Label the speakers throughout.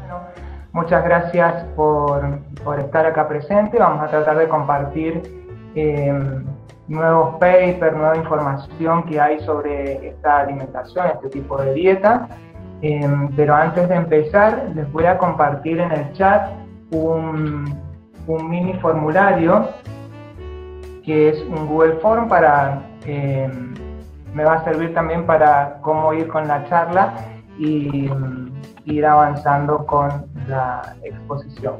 Speaker 1: Bueno, muchas gracias por estar acá presente. Vamos a tratar de compartir nuevos papers, nueva información que hay sobre esta alimentación, este tipo de dieta. Pero antes de empezar, les voy a compartir en el chat un mini formulario que es un Google Form para me va a servir también para cómo ir con la charla y ir avanzando con la exposición.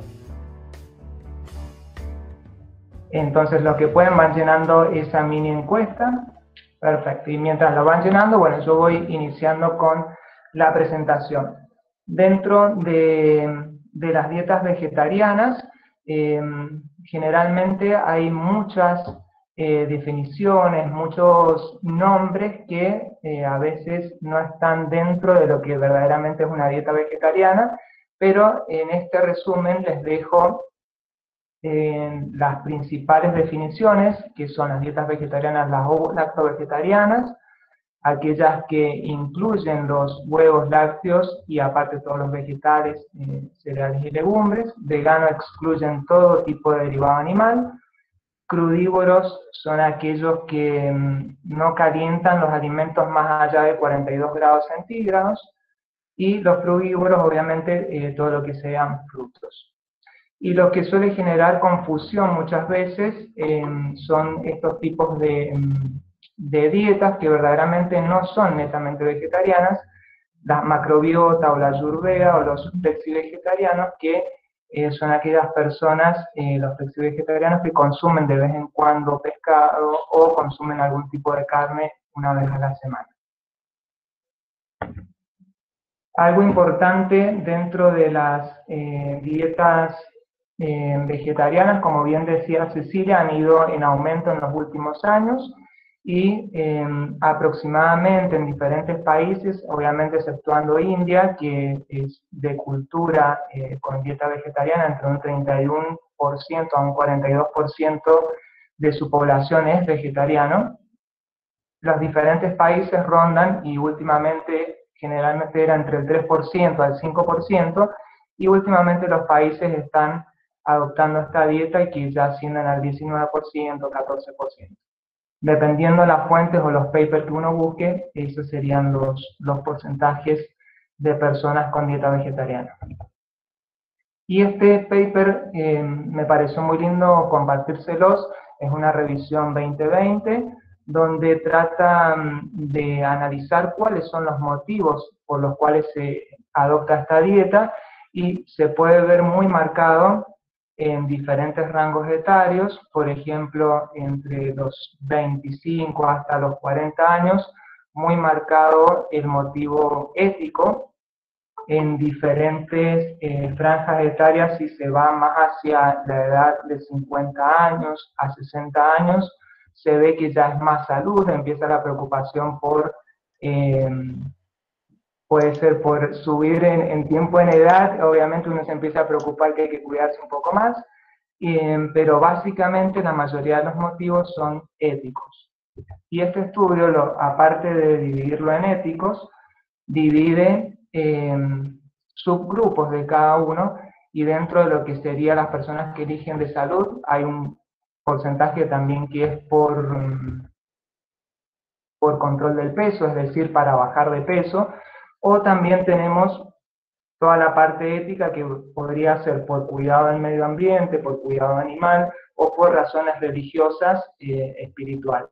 Speaker 1: Entonces, lo que pueden van llenando esa mini encuesta. Perfecto. Y mientras lo van llenando, bueno, yo voy iniciando con la presentación. Dentro de las dietas vegetarianas, generalmente hay muchas definiciones, muchos nombres que a veces no están dentro de lo que verdaderamente es una dieta vegetariana, pero en este resumen les dejo las principales definiciones, que son las dietas vegetarianas, las lacto-vegetarianas, aquellas que incluyen los huevos lácteos y aparte todos los vegetales, cereales y legumbres. Vegano excluyen todo tipo de derivado animal. Crudívoros son aquellos que no calientan los alimentos más allá de 42 grados centígrados. Y los frugívoros, obviamente, todo lo que sean frutos. Y lo que suele generar confusión muchas veces son estos tipos de dietas que verdaderamente no son netamente vegetarianas, la macrobiota o la ayurveda o los flexi-vegetarianos, que son aquellas personas, los flexi-vegetarianos, que consumen de vez en cuando pescado o consumen algún tipo de carne una vez a la semana. Algo importante dentro de las dietas vegetarianas, como bien decía Cecilia, han ido en aumento en los últimos años y aproximadamente en diferentes países, obviamente exceptuando India, que es de cultura con dieta vegetariana, entre un 31% a un 42% de su población es vegetariano. Los diferentes países rondan, y últimamente generalmente era entre el 3% al 5%, y últimamente los países están adoptando esta dieta y que ya ascienden al 19%, 14%. Dependiendo de las fuentes o los papers que uno busque, esos serían los porcentajes de personas con dieta vegetariana. Y este paper me pareció muy lindo compartírselos, es una revisión 2020, donde trata de analizar cuáles son los motivos por los cuales se adopta esta dieta, y se puede ver muy marcado en diferentes rangos etarios, por ejemplo, entre los 25 hasta los 40 años, muy marcado el motivo ético. En diferentes franjas etarias, si se va más hacia la edad de 50 años a 60 años, se ve que ya es más salud, empieza la preocupación por, puede ser por subir en tiempo, en edad, obviamente uno se empieza a preocupar que hay que cuidarse un poco más, pero básicamente la mayoría de los motivos son éticos. Y este estudio, aparte de dividirlo en éticos, divide subgrupos de cada uno, y dentro de lo que serían las personas que eligen de salud, hay un porcentaje también que es por control del peso, es decir, para bajar de peso, o también tenemos toda la parte ética, que podría ser por cuidado del medio ambiente, por cuidado animal, o por razones religiosas, espirituales.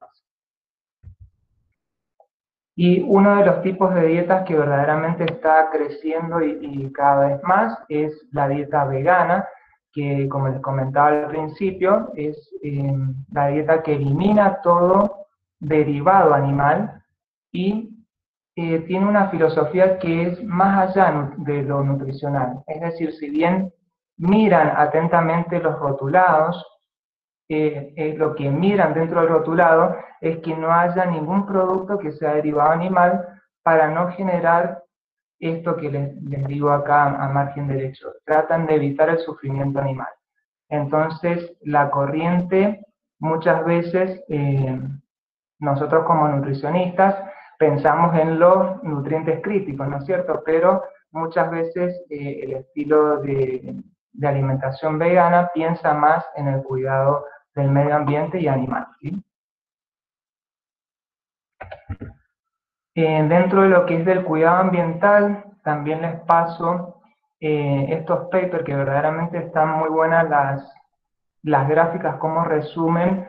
Speaker 1: Y uno de los tipos de dietas que verdaderamente está creciendo y cada vez más es la dieta vegana, que, como les comentaba al principio, es la dieta que elimina todo derivado animal y tiene una filosofía que es más allá de lo nutricional. Es decir, si bien miran atentamente los rotulados, lo que miran dentro del rotulado es que no haya ningún producto que sea derivado animal, para no generar esto que les digo acá a margen derecho. Tratan de evitar el sufrimiento animal. Entonces, la corriente, muchas veces, nosotros como nutricionistas pensamos en los nutrientes críticos, ¿no es cierto? Pero muchas veces el estilo de alimentación vegana piensa más en el cuidado del medio ambiente y animal, ¿sí? Dentro de lo que es del cuidado ambiental, también les paso estos papers que verdaderamente están muy buenas las gráficas, cómo resumen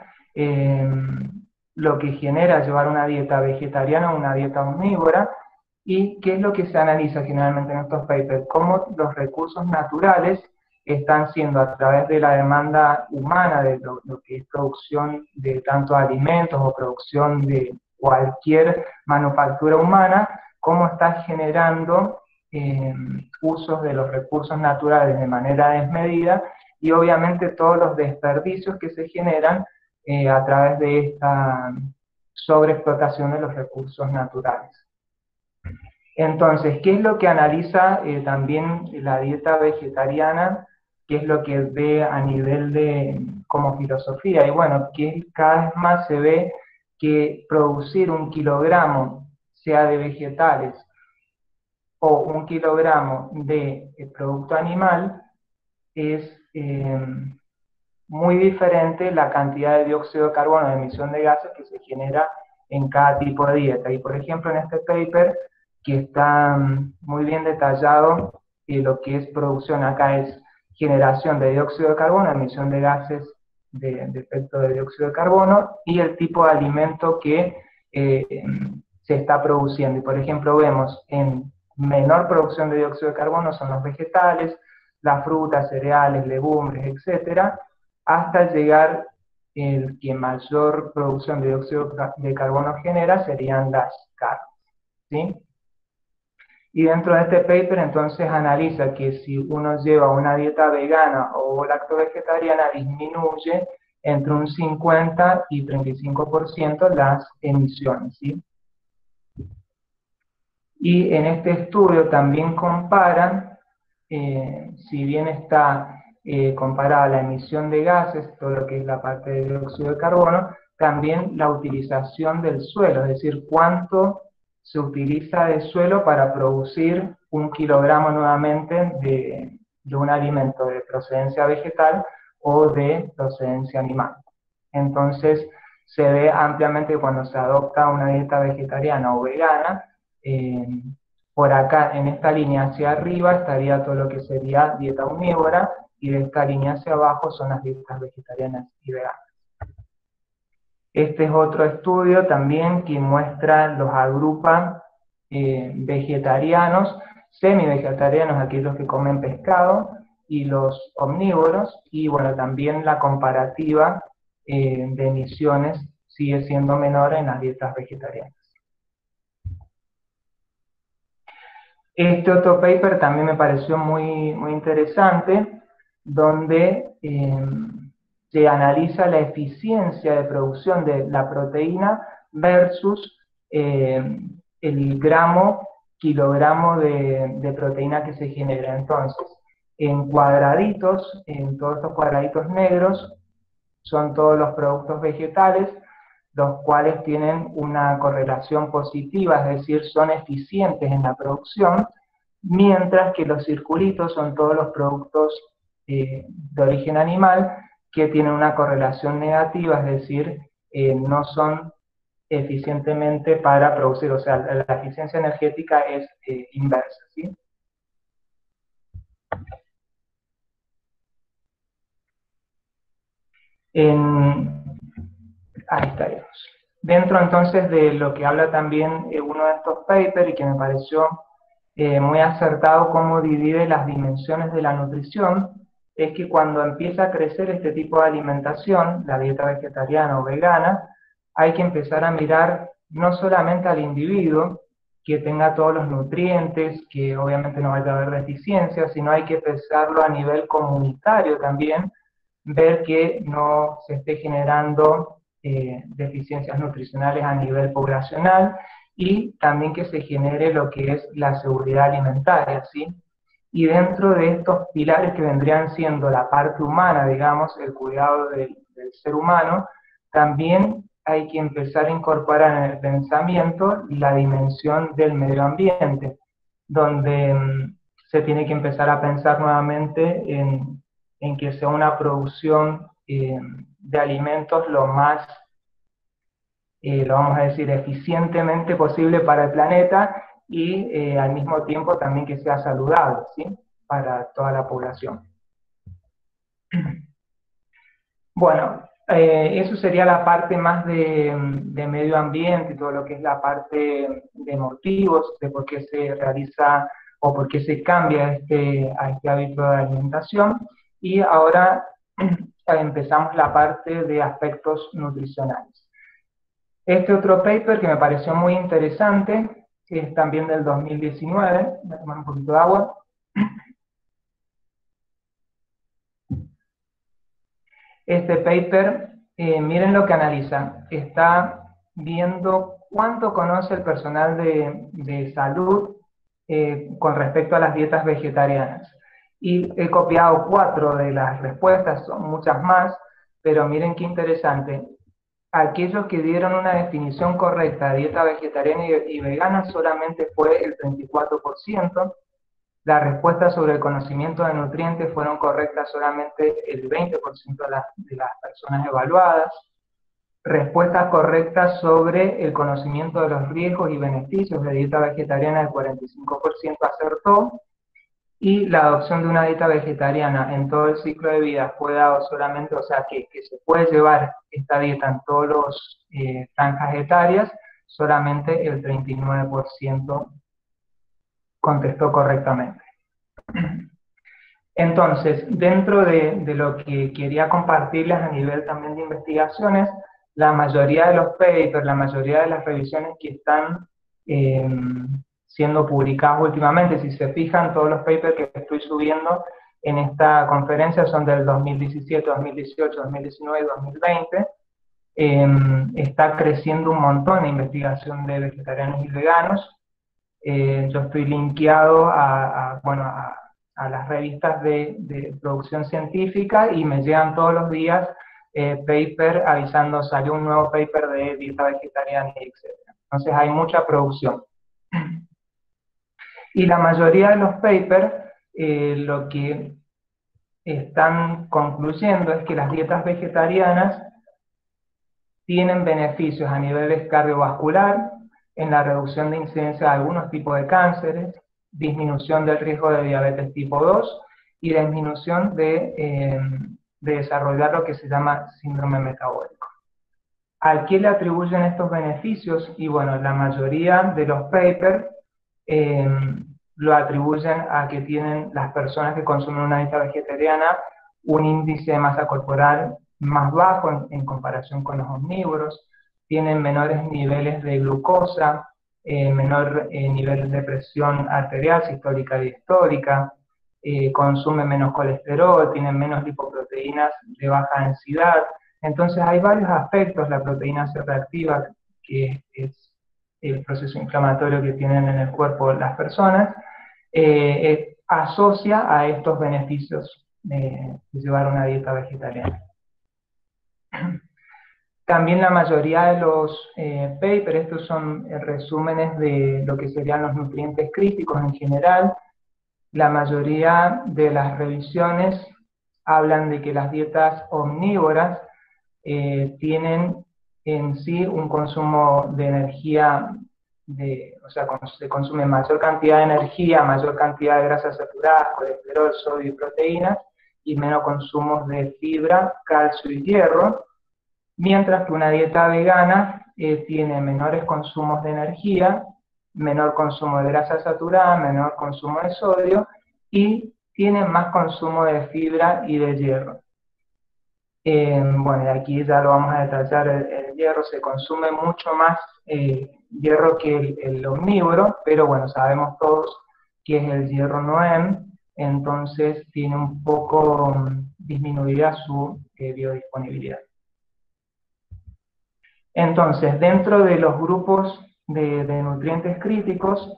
Speaker 1: lo que genera llevar una dieta vegetariana o una dieta omnívora, y qué es lo que se analiza generalmente en estos papers, cómo los recursos naturales están siendo a través de la demanda humana, de lo que es producción de tanto alimentos o producción de cualquier manufactura humana, cómo está generando usos de los recursos naturales de manera desmedida, y obviamente todos los desperdicios que se generan a través de esta sobreexplotación de los recursos naturales. Entonces, ¿qué es lo que analiza también la dieta vegetariana? ¿Qué es lo que ve a nivel de como filosofía? Y bueno, que cada vez más se ve que producir 1 kilogramo, sea de vegetales o 1 kilogramo de producto animal, es muy diferente la cantidad de dióxido de carbono, de emisión de gases que se genera en cada tipo de dieta. Y por ejemplo, en este paper, que está muy bien detallado, lo que es producción acá es generación de dióxido de carbono, emisión de gases de efecto de dióxido de carbono, y el tipo de alimento que se está produciendo. Y por ejemplo, vemos en menor producción de dióxido de carbono son los vegetales, las frutas, cereales, legumbres, etcétera, hasta llegar el que mayor producción de dióxido de carbono genera serían las carnes, ¿sí? Y dentro de este paper entonces analiza que si uno lleva una dieta vegana o lacto-vegetariana, disminuye entre un 50 y 35% las emisiones, ¿sí? Y en este estudio también comparan, si bien está comparada la emisión de gases, todo lo que es la parte de dióxido de carbono, también la utilización del suelo, es decir, cuánto se utiliza de suelo para producir 1 kilogramo nuevamente de un alimento de procedencia vegetal o de procedencia animal. Entonces, se ve ampliamente cuando se adopta una dieta vegetariana o vegana, por acá, en esta línea hacia arriba, estaría todo lo que sería dieta omnívora, y de esta línea hacia abajo son las dietas vegetarianas y veganas. Este es otro estudio también que muestra, los agrupa vegetarianos, semi-vegetarianos, aquellos que comen pescado, y los omnívoros, y bueno, también la comparativa de emisiones sigue siendo menor en las dietas vegetarianas. Este otro paper también me pareció muy, muy interesante, donde se analiza la eficiencia de producción de la proteína versus el kilogramo de proteína que se genera. Entonces, en cuadraditos, en todos estos cuadraditos negros, son todos los productos vegetales, los cuales tienen una correlación positiva, es decir, son eficientes en la producción, mientras que los circulitos son todos los productos de origen animal que tienen una correlación negativa, es decir, no son eficientemente para producir, o sea, la eficiencia energética es inversa, ¿sí? Ahí estaríamos. Dentro entonces de lo que habla también uno de estos papers, y que me pareció muy acertado cómo divide las dimensiones de la nutrición, es que cuando empieza a crecer este tipo de alimentación, la dieta vegetariana o vegana, hay que empezar a mirar no solamente al individuo, que tenga todos los nutrientes, que obviamente no vaya a haber deficiencias, sino hay que pensarlo a nivel comunitario también, ver que no se esté generando deficiencias nutricionales a nivel poblacional, y también que se genere lo que es la seguridad alimentaria, ¿sí? Y dentro de estos pilares que vendrían siendo la parte humana, digamos, el cuidado del ser humano, también hay que empezar a incorporar en el pensamiento la dimensión del medio ambiente. donde se tiene que empezar a pensar nuevamente en que sea una producción de alimentos lo más, lo vamos a decir, eficientemente posible para el planeta y al mismo tiempo también que sea saludable, ¿sí? Para toda la población. Bueno, eso sería la parte más de medio ambiente y todo lo que es la parte de motivos, de por qué se realiza o por qué se cambia a este hábito de alimentación. Y ahora empezamos la parte de aspectos nutricionales. Este otro paper que me pareció muy interesante, que es también del 2019, voy a tomar un poquito de agua. Este paper, miren lo que analiza. Está viendo cuánto conoce el personal de salud con respecto a las dietas vegetarianas. Y he copiado 4 de las respuestas, son muchas más, pero miren qué interesante. Aquellos que dieron una definición correcta de dieta vegetariana y vegana solamente fue el 34%. Las respuestas sobre el conocimiento de nutrientes fueron correctas solamente el 20% de las personas evaluadas. Respuestas correctas sobre el conocimiento de los riesgos y beneficios de dieta vegetariana, el 45% acertó. Y la adopción de una dieta vegetariana en todo el ciclo de vida fue dado solamente, o sea, que se puede llevar esta dieta en todos los franjas etarias, solamente el 39% contestó correctamente. Entonces, dentro de lo que quería compartirles a nivel también de investigaciones, la mayoría de los papers, la mayoría de las revisiones que están siendo publicadas últimamente, si se fijan, todos los papers que estoy subiendo en esta conferencia son del 2017, 2018, 2019 y 2020. Está creciendo un montón la investigación de vegetarianos y veganos. Yo estoy linkeado a las revistas de producción científica y me llegan todos los días paper avisando, salió un nuevo paper de dieta vegetariana, etc. Entonces hay mucha producción. Y la mayoría de los papers lo que están concluyendo es que las dietas vegetarianas tienen beneficios a nivel cardiovascular, en la reducción de incidencia de algunos tipos de cánceres, disminución del riesgo de diabetes tipo 2 y disminución de desarrollar lo que se llama síndrome metabólico. ¿A qué le atribuyen estos beneficios? Y bueno, la mayoría de los papers lo atribuyen a que tienen las personas que consumen una dieta vegetariana un índice de masa corporal más bajo en comparación con los omnívoros, tienen menores niveles de glucosa, menor nivel de presión arterial, sistólica y diastólica, consumen menos colesterol, tienen menos lipoproteínas de baja densidad. Entonces hay varios aspectos, la proteína C reactiva, que es el proceso inflamatorio que tienen en el cuerpo las personas, asocia a estos beneficios de llevar una dieta vegetariana. También la mayoría de los papers, estos son resúmenes de lo que serían los nutrientes críticos en general. La mayoría de las revisiones hablan de que las dietas omnívoras tienen en sí un consumo de energía, o sea, se consume mayor cantidad de energía, mayor cantidad de grasas saturadas, colesterol, sodio y proteínas, y menos consumos de fibra, calcio y hierro, mientras que una dieta vegana tiene menores consumos de energía, menor consumo de grasa saturada, menor consumo de sodio y tiene más consumo de fibra y de hierro. Bueno, y aquí ya lo vamos a detallar, el hierro se consume mucho más hierro que el omnívoro, pero bueno, sabemos todos que es el hierro NOEM, entonces tiene un poco disminuida su biodisponibilidad. Entonces, dentro de los grupos de nutrientes críticos,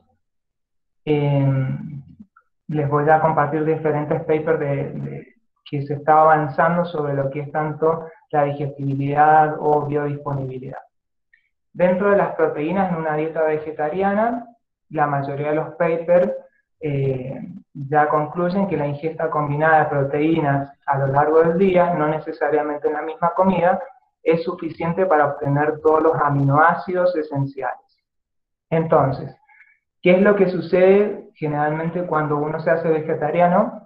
Speaker 1: les voy a compartir diferentes papers que se está avanzando sobre lo que es tanto la digestibilidad o biodisponibilidad. Dentro de las proteínas en una dieta vegetariana, la mayoría de los papers ya concluyen que la ingesta combinada de proteínas a lo largo del día, no necesariamente en la misma comida, es suficiente para obtener todos los aminoácidos esenciales. Entonces, ¿qué es lo que sucede generalmente cuando uno se hace vegetariano?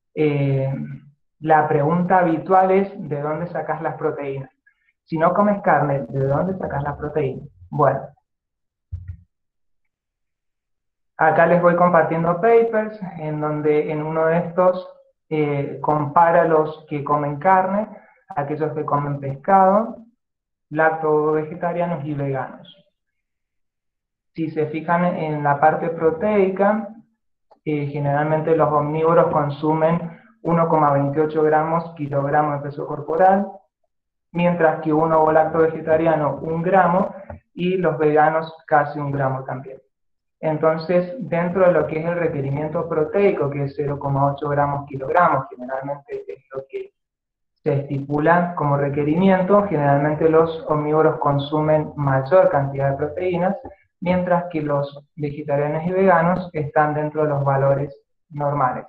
Speaker 1: La pregunta habitual es, ¿de dónde sacas las proteínas? Si no comes carne, ¿de dónde sacas las proteínas? Bueno, acá les voy compartiendo papers en donde en uno de estos compara los que comen carne, aquellos que comen pescado, lacto-vegetarianos y veganos. Si se fijan en la parte proteica, generalmente los omnívoros consumen 1,28 gramos kilogramo de peso corporal, mientras que un ovo-lacto-vegetariano 1 gramo y los veganos casi 1 gramo también. Entonces, dentro de lo que es el requerimiento proteico, que es 0,8 gramos kilogramos, generalmente es lo que se estipula como requerimiento, generalmente los omnívoros consumen mayor cantidad de proteínas, mientras que los vegetarianos y veganos están dentro de los valores normales.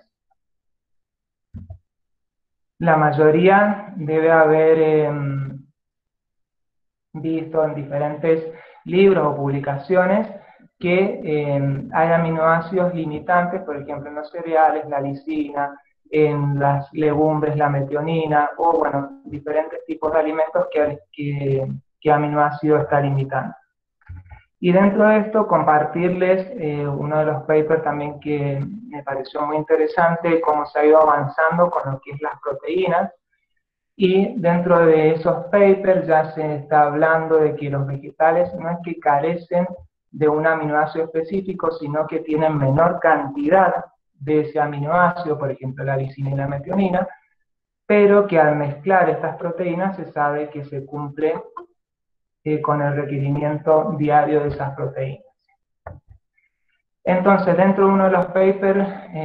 Speaker 1: La mayoría debe haber visto en diferentes libros o publicaciones que hay aminoácidos limitantes, por ejemplo en los cereales, la lisina, en las legumbres, la metionina, o bueno, diferentes tipos de alimentos que aminoácido está limitando. Y dentro de esto, compartirles uno de los papers también que me pareció muy interesante, cómo se ha ido avanzando con lo que es las proteínas. Y dentro de esos papers ya se está hablando de que los vegetales no es que carecen de un aminoácido específico, sino que tienen menor cantidad de ese aminoácido, por ejemplo la lisina y la metionina, pero que al mezclar estas proteínas se sabe que se cumple con el requerimiento diario de esas proteínas. Entonces, dentro de uno de los papers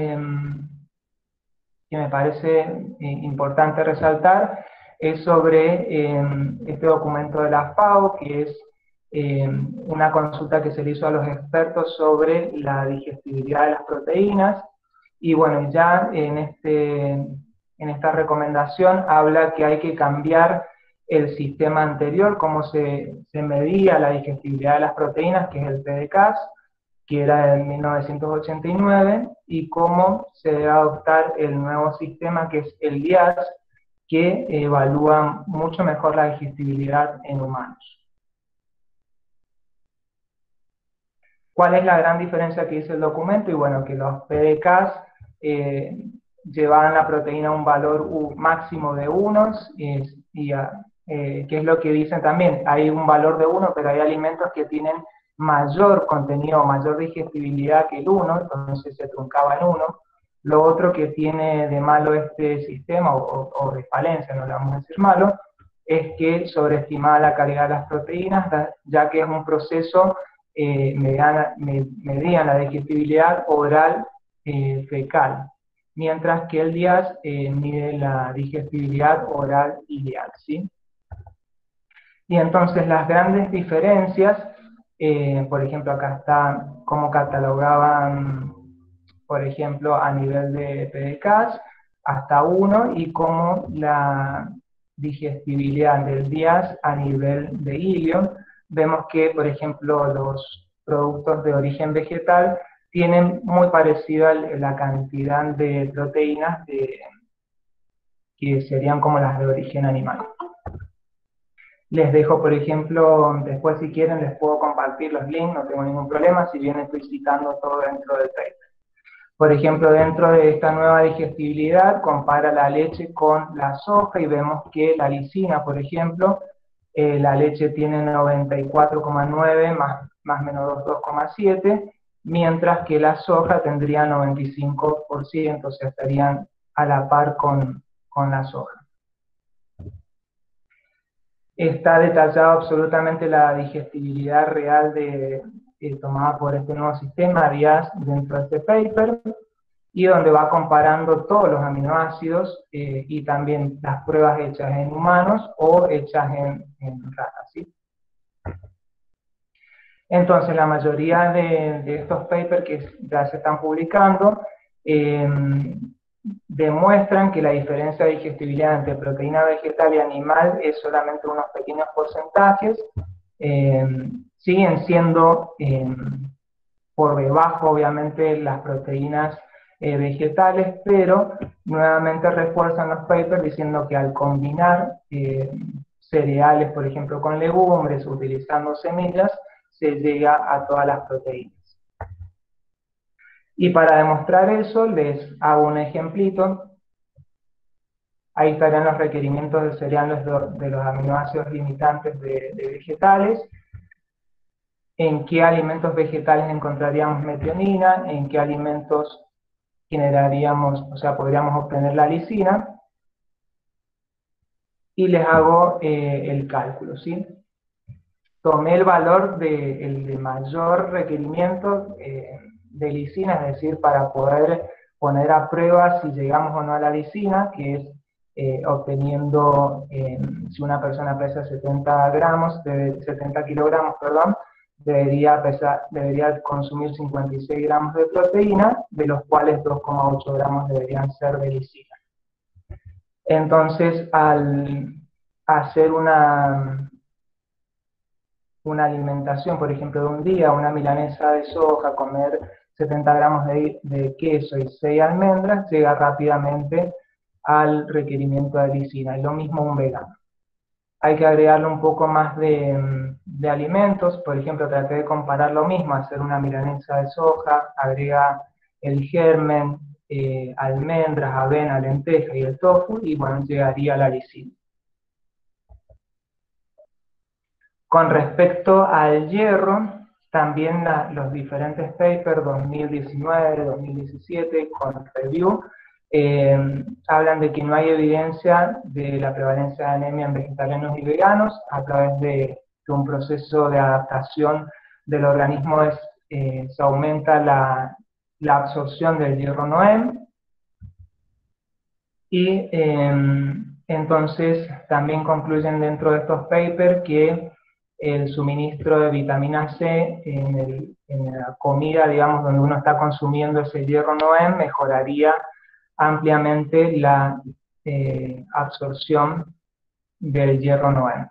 Speaker 1: que me parece importante resaltar es sobre este documento de la FAO, que es una consulta que se le hizo a los expertos sobre la digestibilidad de las proteínas, y bueno, ya en esta recomendación habla que hay que cambiar el sistema anterior, cómo se medía la digestibilidad de las proteínas, que es el PDCAAS, que era de 1989, y cómo se debe adoptar el nuevo sistema, que es el DIAS, que evalúa mucho mejor la digestibilidad en humanos. ¿Cuál es la gran diferencia que dice el documento? Y bueno, que los PDCAAS llevaban la proteína a un valor máximo de 1, que es lo que dicen también, hay un valor de 1, pero hay alimentos que tienen mayor contenido, mayor digestibilidad que el 1, entonces se truncaba en 1. Lo otro que tiene de malo este sistema, o de falencia, no le vamos a decir malo, es que sobreestimaba la calidad de las proteínas, ya que es un proceso medían la digestibilidad oral fecal, mientras que el DIAS mide la digestibilidad oral ileal, ¿sí? Y entonces las grandes diferencias, por ejemplo acá está cómo catalogaban, por ejemplo a nivel de PDCAAS hasta 1, y cómo la digestibilidad del DIAS a nivel de ilio. Vemos que, por ejemplo, los productos de origen vegetal tienen muy parecida la cantidad de proteínas que serían como las de origen animal. Les dejo, por ejemplo, después si quieren les puedo compartir los links, no tengo ningún problema, si bien estoy citando todo dentro del paper. Por ejemplo, dentro de esta nueva digestibilidad, compara la leche con la soja y vemos que la lisina, por ejemplo, la leche tiene 94,9 más menos 2,7, mientras que la soja tendría 95%, o sea, estarían a la par con la soja. Está detallado absolutamente la digestibilidad real tomada por este nuevo sistema, DIAS, dentro de este paper, y donde va comparando todos los aminoácidos y también las pruebas hechas en humanos o hechas en ratas, ¿sí? Entonces, la mayoría de estos papers que ya se están publicando eh, demuestran que la diferencia de digestibilidad entre proteína vegetal y animal es solamente unos pequeños porcentajes. eh, Siguen siendo por debajo, obviamente, las proteínas vegetales, pero nuevamente refuerzan los papers diciendo que al combinar cereales, por ejemplo, con legumbres, utilizando semillas, se llega a todas las proteínas. Y para demostrar eso, les hago un ejemplito. Ahí estarían los requerimientos de cereales de los aminoácidos limitantes de vegetales, en qué alimentos vegetales encontraríamos metionina, en qué alimentos generaríamos, o sea, podríamos obtener la lisina, y les hago el cálculo, ¿sí? Tomé el valor el de mayor requerimiento de lisina, es decir, para poder poner a prueba si llegamos o no a la lisina, que es obteniendo, si una persona pesa 70 gramos, 70 kilogramos, perdón, debería consumir 56 gramos de proteína, de los cuales 2,8 gramos deberían ser de lisina. Entonces, al hacer una alimentación, por ejemplo, de un día, una milanesa de soja, comer 70 gramos de queso y 6 almendras, llega rápidamente al requerimiento de lisina. Y lo mismo un vegano. Hay que agregarle un poco más de alimentos, por ejemplo, traté de comparar lo mismo, hacer una milanesa de soja, agrega el germen, almendras, avena, lenteja y el tofu, y bueno, llegaría a la lisina. Con respecto al hierro, también los diferentes papers 2019, 2017, con review, hablan de que no hay evidencia de la prevalencia de anemia en vegetarianos y veganos a través de un proceso de adaptación del organismo. Se aumenta la absorción del hierro Noem, y entonces también concluyen dentro de estos papers que el suministro de vitamina C en la comida, digamos, donde uno está consumiendo ese hierro Noem, mejoraría ampliamente la absorción del hierro Noem.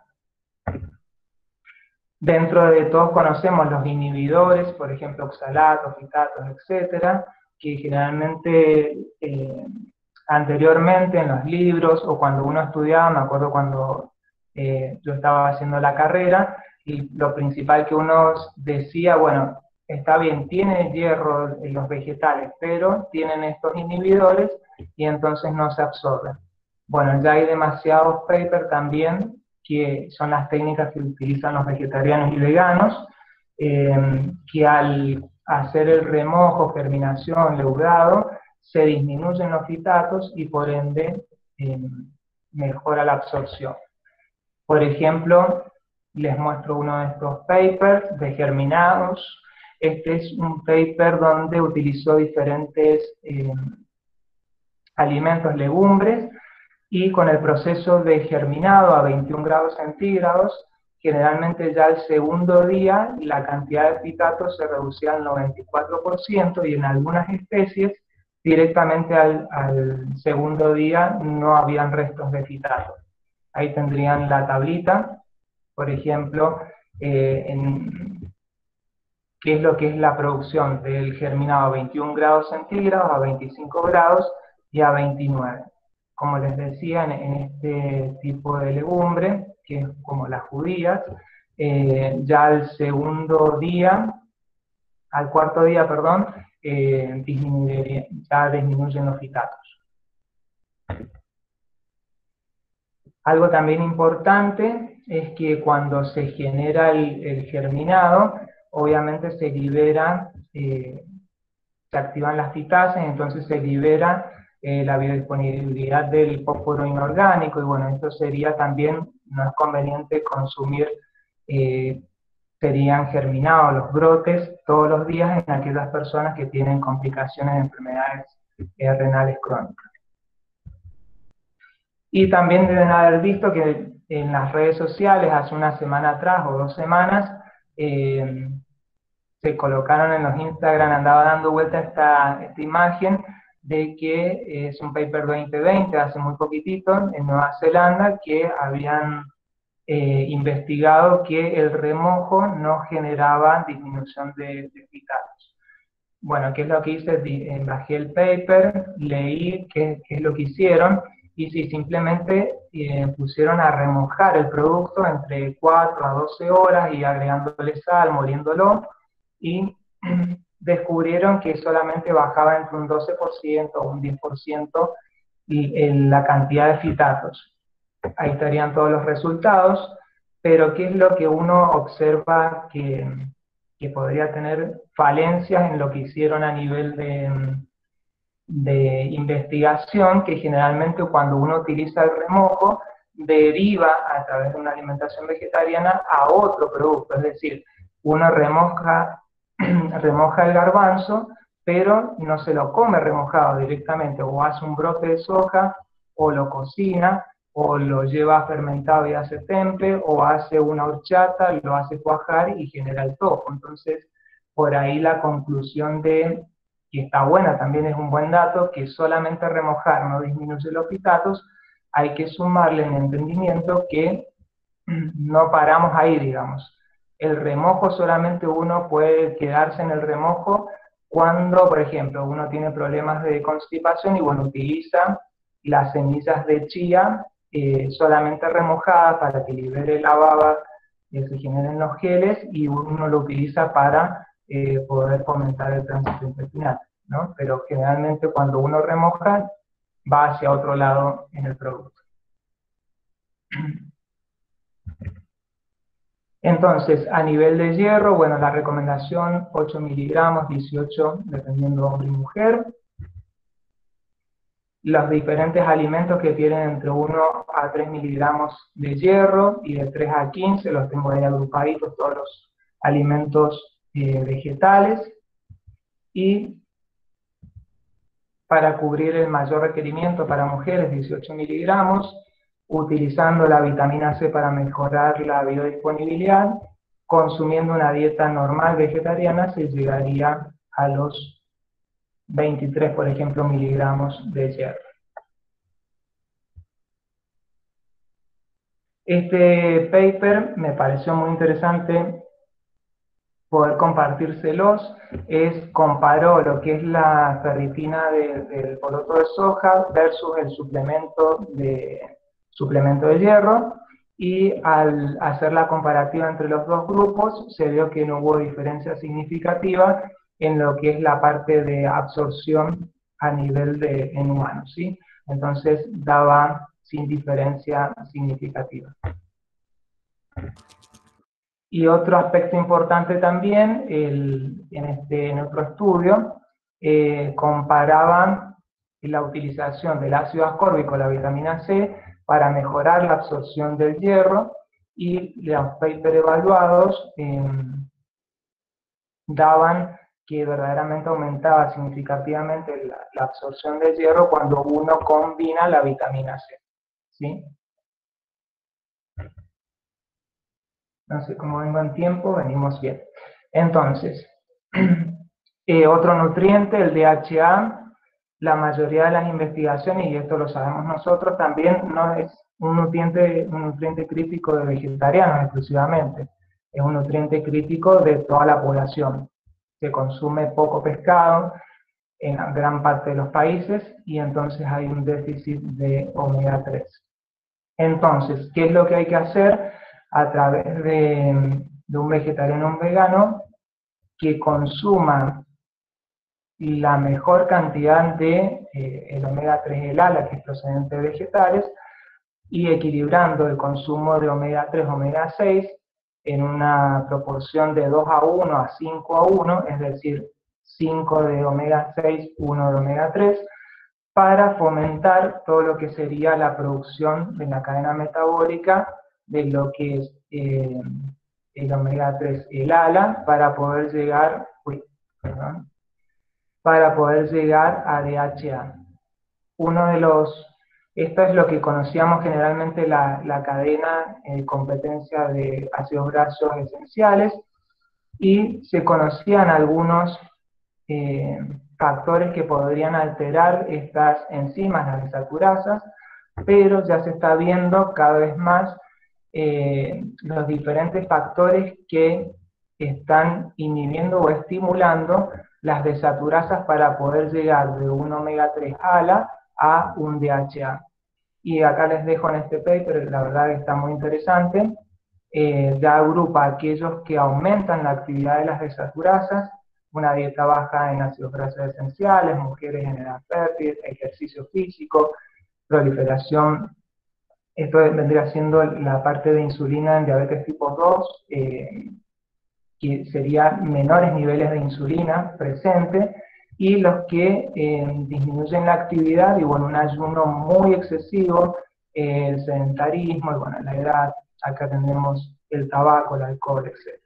Speaker 1: Dentro de todos conocemos los inhibidores, por ejemplo, oxalatos, fitatos, etcétera, que generalmente anteriormente en los libros o cuando uno estudiaba, me acuerdo cuando yo estaba haciendo la carrera, y lo principal que uno decía, bueno, está bien, tiene hierro en los vegetales, pero tienen estos inhibidores y entonces no se absorben. Bueno, ya hay demasiados papers también, que son las técnicas que utilizan los vegetarianos y veganos, que al hacer el remojo, germinación, leudado, se disminuyen los fitatos y por ende mejora la absorción. Por ejemplo, les muestro uno de estos papers de germinados. Este es un paper donde utilizó diferentes alimentos, legumbres, y con el proceso de germinado a 21 grados centígrados, generalmente ya el segundo día la cantidad de fitatos se reducía al 94% y en algunas especies directamente al segundo día no habían restos de fitatos. Ahí tendrían la tablita, por ejemplo, qué es lo que es la producción del germinado a 21 grados centígrados, a 25 grados y a 29. Como les decía, en este tipo de legumbre, que es como las judías, ya al segundo día, al cuarto día, perdón, ya disminuyen los fitatos. Algo también importante es que cuando se genera el germinado, obviamente se libera, se activan las fitases, entonces se libera la biodisponibilidad del fósforo inorgánico, y bueno, esto sería también, no es conveniente consumir, serían germinados los brotes todos los días en aquellas personas que tienen complicaciones de enfermedades renales crónicas. Y también deben haber visto que en las redes sociales, hace una semana atrás o 2 semanas, se colocaron en los Instagram, andaba dando vuelta esta imagen de que es un paper 2020, hace muy poquitito, en Nueva Zelanda, que habían investigado que el remojo no generaba disminución de fitatos. Bueno, ¿qué es lo que hice? Bajé el paper, leí qué es lo que hicieron, y si simplemente pusieron a remojar el producto entre 4 a 12 horas y agregándole sal, moliéndolo, y descubrieron que solamente bajaba entre un 12% o un 10% en la cantidad de fitatos. Ahí estarían todos los resultados, pero ¿qué es lo que uno observa que podría tener falencias en lo que hicieron a nivel de investigación? Que generalmente cuando uno utiliza el remojo, deriva a través de una alimentación vegetariana a otro producto, es decir, uno remoja el garbanzo, pero no se lo come remojado directamente, o hace un brote de soja, o lo cocina, o lo lleva fermentado y hace tempe, o hace una horchata, lo hace cuajar y genera el tofu. Entonces, por ahí la conclusión de que está buena, también es un buen dato, que solamente remojar no disminuye los fitatos, hay que sumarle en entendimiento que no paramos ahí, digamos. El remojo solamente uno puede quedarse en el remojo cuando, por ejemplo, uno tiene problemas de constipación y bueno, utiliza las semillas de chía solamente remojadas para que libere la baba, se generen los geles, y uno lo utiliza para poder fomentar el tránsito intestinal, ¿no? Pero generalmente cuando uno remoja, va hacia otro lado en el producto. Entonces, a nivel de hierro, bueno, la recomendación 8 miligramos, 18, dependiendo hombre y mujer. Los diferentes alimentos que tienen entre 1 a 3 miligramos de hierro, y de 3 a 15, los tengo ahí agrupaditos, todos los alimentos vegetales. Y para cubrir el mayor requerimiento para mujeres, 18 miligramos, utilizando la vitamina C para mejorar la biodisponibilidad, consumiendo una dieta normal vegetariana, se llegaría a los 23, por ejemplo, miligramos de hierro. Este paper me pareció muy interesante poder compartírselos. Comparó lo que es la ferritina del poroto de soja versus el suplemento de hierro, y al hacer la comparativa entre los dos grupos se vio que no hubo diferencia significativa en lo que es la parte de absorción a nivel en humanos, ¿sí? Entonces daba sin diferencia significativa. Y otro aspecto importante también, en otro estudio, comparaban la utilización del ácido ascórbico, la vitamina C, para mejorar la absorción del hierro, y los papers evaluados daban que verdaderamente aumentaba significativamente la absorción del hierro cuando uno combina la vitamina C, ¿sí? No sé cómo vengo en tiempo, venimos bien. Entonces, otro nutriente, el DHA, la mayoría de las investigaciones, y esto lo sabemos nosotros, también no es un nutriente crítico de vegetarianos exclusivamente, es un nutriente crítico de toda la población. Se consume poco pescado en gran parte de los países, y entonces hay un déficit de omega 3. Entonces, ¿qué es lo que hay que hacer? A través de un vegetariano o un vegano que consuma la mejor cantidad de el omega 3 el ALA, que es procedente de vegetales, y equilibrando el consumo de omega 3, omega 6 en una proporción de 2 a 1 a 5 a 1, es decir, 5 de omega 6, 1 de omega 3, para fomentar todo lo que sería la producción de la cadena metabólica de lo que es el omega 3, el ALA, para poder llegar, a DHA. Esto es lo que conocíamos generalmente la cadena competencia de ácidos grasos esenciales, y se conocían algunos factores que podrían alterar estas enzimas, las desaturasas, pero ya se está viendo cada vez más los diferentes factores que están inhibiendo o estimulando las desaturasas para poder llegar de un omega 3 ALA a un DHA. Y acá les dejo en este paper, la verdad que está muy interesante, ya agrupa aquellos que aumentan la actividad de las desaturasas, una dieta baja en ácidos grasos esenciales, mujeres en edad fértil, ejercicio físico, proliferación. Esto vendría siendo la parte de insulina en diabetes tipo 2, que serían menores niveles de insulina presente, y los que disminuyen la actividad, y bueno, un ayuno muy excesivo, el sedentarismo, y bueno, la edad, acá tenemos el tabaco, el alcohol, etc.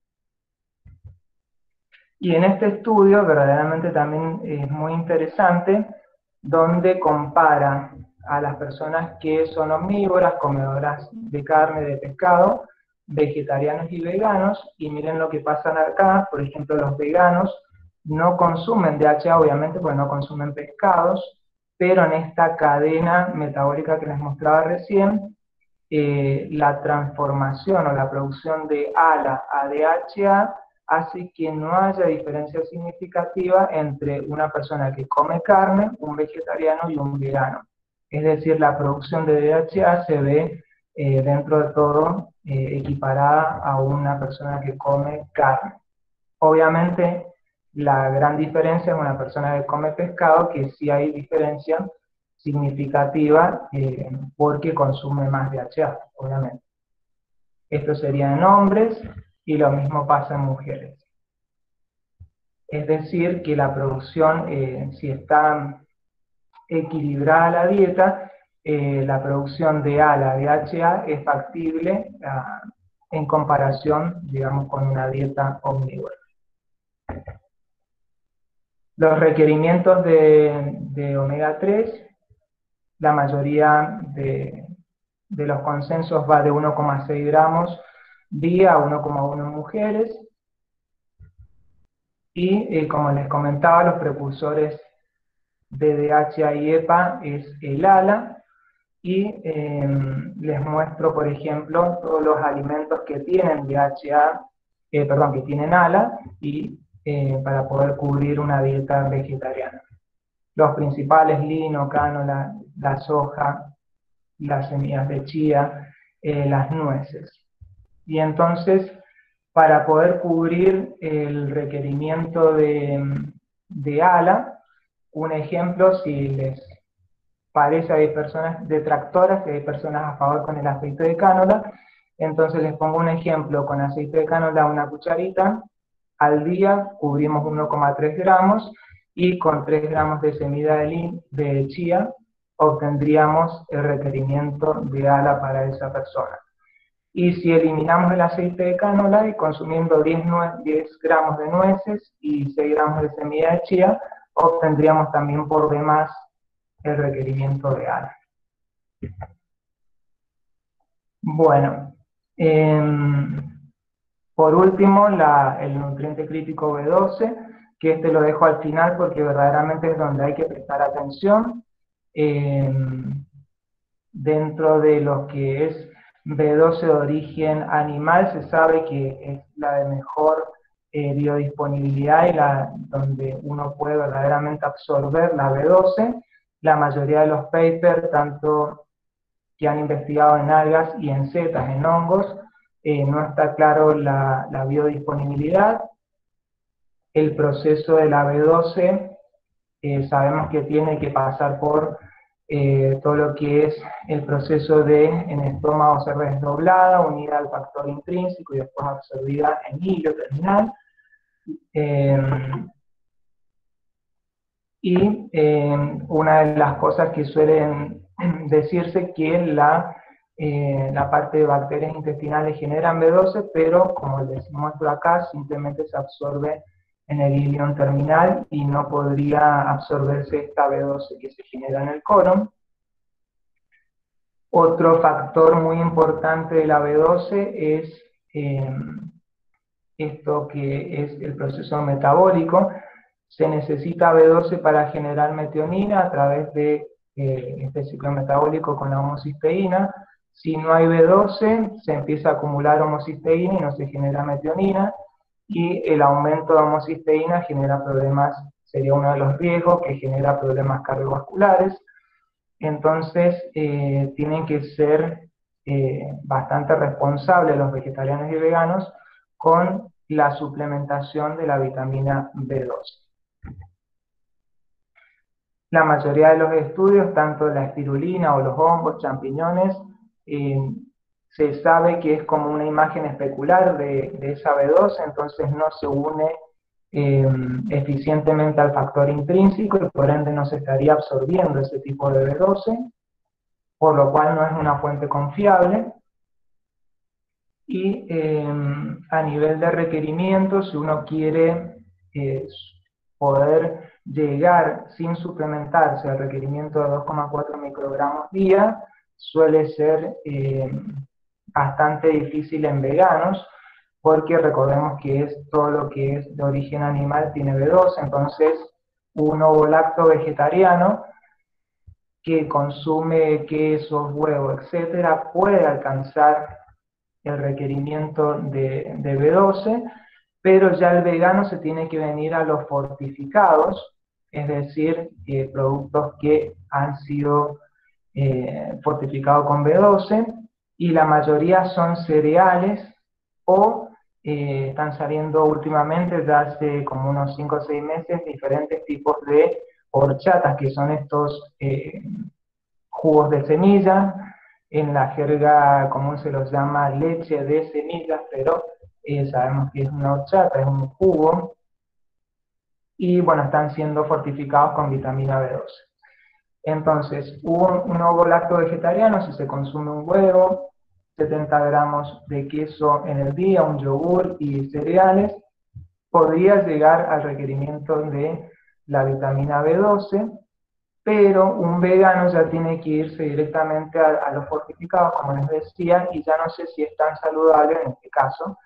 Speaker 1: Y en este estudio verdaderamente también es muy interesante, donde compara a las personas que son omnívoras, comedoras de carne, de pescado, vegetarianos y veganos, y miren lo que pasa acá. Por ejemplo, los veganos no consumen DHA, obviamente, porque no consumen pescados, pero en esta cadena metabólica que les mostraba recién, la transformación o la producción de ALA a DHA hace que no haya diferencia significativa entre una persona que come carne, un vegetariano y un vegano. Es decir, la producción de DHA se ve dentro de todo equiparada a una persona que come carne. Obviamente, la gran diferencia es una persona que come pescado, que sí hay diferencia significativa porque consume más DHA, obviamente. Esto sería en hombres y lo mismo pasa en mujeres. Es decir, que la producción, si está equilibrada la dieta, la producción de ALA, DHA, es factible en comparación, digamos, con una dieta omnívora. Los requerimientos de omega 3, la mayoría de los consensos va de 1,6 gramos día a 1,1 en mujeres. Y como les comentaba, los precursores de DHA y EPA es el ALA. Y les muestro, por ejemplo, todos los alimentos que tienen DHA, que tienen ALA, y para poder cubrir una dieta vegetariana. Los principales: lino, cánola, la soja, las semillas de chía, las nueces. Y entonces, para poder cubrir el requerimiento de ALA, un ejemplo, si les parece, hay personas detractoras y hay personas a favor con el aceite de cánola, entonces les pongo un ejemplo: con aceite de cánola, una cucharita al día, cubrimos 1,3 gramos, y con 3 gramos de semilla de chía obtendríamos el requerimiento de ALA para esa persona. Y si eliminamos el aceite de cánola y consumiendo 10 gramos de nueces y 6 gramos de semilla de chía, obtendríamos también por demás el requerimiento de ALA. Bueno, por último, el nutriente crítico B12, que este lo dejo al final porque verdaderamente es donde hay que prestar atención. Dentro de lo que es B12 de origen animal, se sabe que es la de mejor biodisponibilidad y donde uno puede verdaderamente absorber la B12. La mayoría de los papers, tanto que han investigado en algas y en setas, en hongos, no está claro la biodisponibilidad. El proceso de la B12 sabemos que tiene que pasar por todo lo que es el proceso de en el estómago ser desdoblada, unida al factor intrínseco y después absorbida en hilo terminal. Una de las cosas que suelen decirse que la parte de bacterias intestinales generan B12, pero como les muestro acá, simplemente se absorbe en el ilion terminal y no podría absorberse esta B12 que se genera en el colon. Otro factor muy importante de la B12 es esto que es el proceso metabólico. Se necesita B12 para generar metionina a través de este ciclo metabólico con la homocisteína. Si no hay B12, se empieza a acumular homocisteína y no se genera metionina, y el aumento de homocisteína genera problemas, sería uno de los riesgos, que genera problemas cardiovasculares. Entonces, tienen que ser bastante responsables los vegetarianos y veganos con la suplementación de la vitamina B12. La mayoría de los estudios, tanto la espirulina o los hongos, champiñones, se sabe que es como una imagen especular de esa B12, entonces no se une eficientemente al factor intrínseco y por ende no se estaría absorbiendo ese tipo de B12, por lo cual no es una fuente confiable. Y a nivel de requerimiento, si uno quiere poder llegar sin suplementarse al requerimiento de 2,4 microgramos día, suele ser bastante difícil en veganos, porque recordemos que todo lo que es de origen animal tiene B12, entonces un ovolacto vegetariano que consume quesos, huevos, etcétera, puede alcanzar el requerimiento de B12, pero ya el vegano se tiene que venir a los fortificados, es decir, productos que han sido fortificados con B12, y la mayoría son cereales o están saliendo últimamente, ya hace como unos 5 o 6 meses, diferentes tipos de horchatas, que son estos jugos de semilla. En la jerga común se los llama leche de semillas, pero sabemos que es una horchata, es un jugo, y bueno, están siendo fortificados con vitamina B12. Entonces, un ovo lacto vegetariano, si se consume un huevo, 70 gramos de queso en el día, un yogur y cereales, podría llegar al requerimiento de la vitamina B12, pero un vegano ya tiene que irse directamente a los fortificados, como les decía, y ya no sé si es tan saludable, en este caso,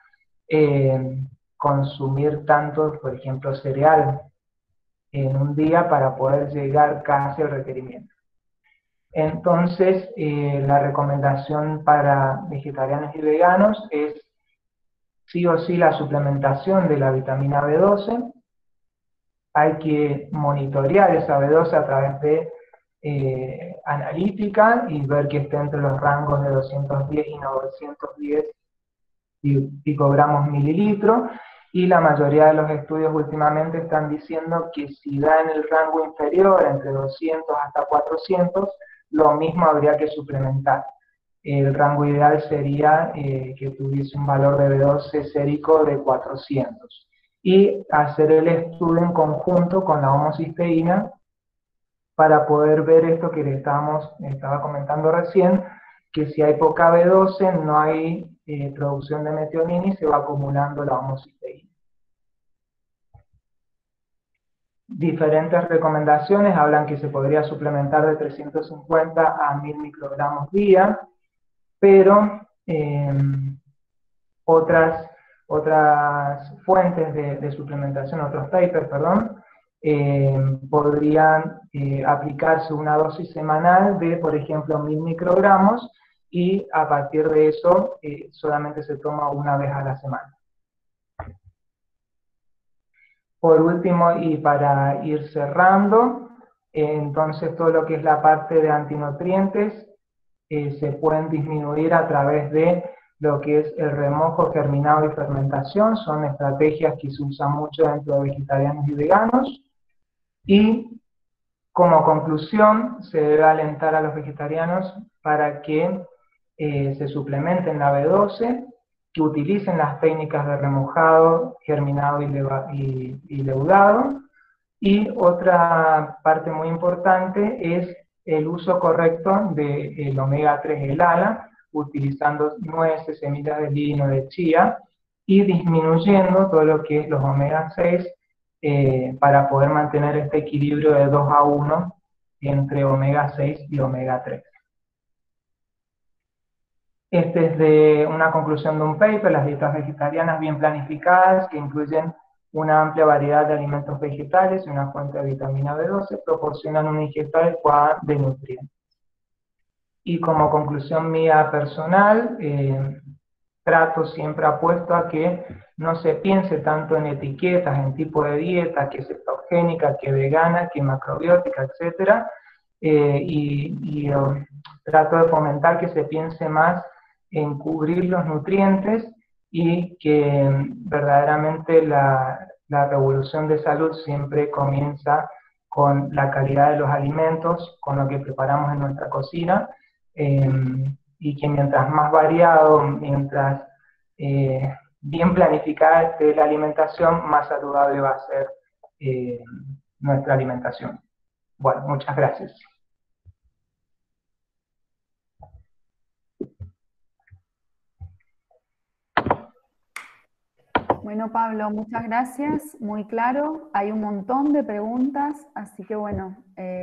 Speaker 1: consumir tanto, por ejemplo, cereal en un día para poder llegar casi al requerimiento. Entonces, la recomendación para vegetarianos y veganos es sí o sí la suplementación de la vitamina B12. Hay que monitorear esa B12 a través de analítica y ver que esté entre los rangos de 210 y 910 picogramos mililitro, y la mayoría de los estudios últimamente están diciendo que si da en el rango inferior, entre 200 hasta 400, lo mismo habría que suplementar. El rango ideal sería que tuviese un valor de B12 sérico de 400. Y hacer el estudio en conjunto con la homocisteína para poder ver esto que le estaba comentando recién, que si hay poca B12 no hay producción de metionina y se va acumulando la homocisteína. Diferentes recomendaciones hablan que se podría suplementar de 350 a 1000 microgramos día, pero otras fuentes de suplementación, otros papers, perdón, podrían aplicarse una dosis semanal de, por ejemplo, 1000 microgramos, y a partir de eso solamente se toma una vez a la semana. Por último, y para ir cerrando, entonces todo lo que es la parte de antinutrientes se pueden disminuir a través de lo que es el remojo, germinado y fermentación. Son estrategias que se usan mucho dentro de vegetarianos y veganos. Y como conclusión, se debe alentar a los vegetarianos para que se suplementen la B12, que utilicen las técnicas de remojado, germinado y leudado. Y otra parte muy importante es el uso correcto del omega 3, el ALA, utilizando nueces, semillas de lino, de chía, y disminuyendo todo lo que es los omega 6 para poder mantener este equilibrio de 2:1 entre omega 6 y omega 3. Este es de una conclusión de un paper, las dietas vegetarianas bien planificadas, que incluyen una amplia variedad de alimentos vegetales y una fuente de vitamina B12, proporcionan una ingesta adecuada de nutrientes. Y como conclusión mía personal, trato siempre apuesto a que no se piense tanto en etiquetas, en tipo de dieta, que es cetogénica, que vegana, que macrobiótica, etc. Trato de fomentar que se piense más en cubrir los nutrientes y que verdaderamente la revolución de salud siempre comienza con la calidad de los alimentos, con lo que preparamos en nuestra cocina, y que mientras más variado, mientras bien planificada esté la alimentación, más saludable va a ser eh, nuestra alimentación. Bueno, muchas gracias.
Speaker 2: Bueno, Pablo, muchas gracias, muy claro. Hay un montón de preguntas, así que bueno,